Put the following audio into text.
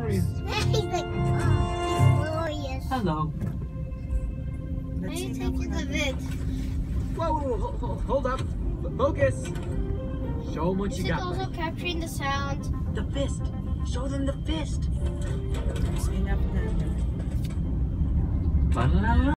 glorious. He's like, oh, he's glorious. Hello. Why are you taking the vid? Whoa, hold up. Focus. Show them what Is you it got. also capturing the sound? The fist. Show them the fist. Enough. Ba-da-da-da.